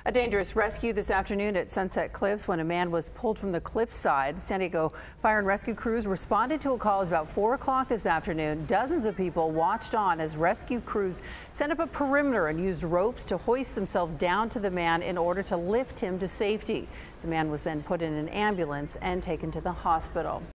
A dangerous rescue this afternoon at Sunset Cliffs when a man was pulled from the cliffside. San Diego Fire and Rescue crews responded to a call about 4 o'clock this afternoon. Dozens of people watched on as rescue crews set up a perimeter and used ropes to hoist themselves down to the man in order to lift him to safety. The man was then put in an ambulance and taken to the hospital.